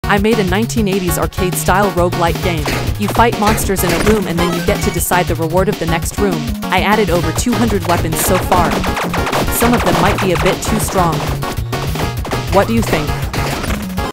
I made a 1980s arcade-style roguelike game. You fight monsters in a room and then you get to decide the reward of the next room. I added over 200 weapons so far. Some of them might be a bit too strong. What do you think?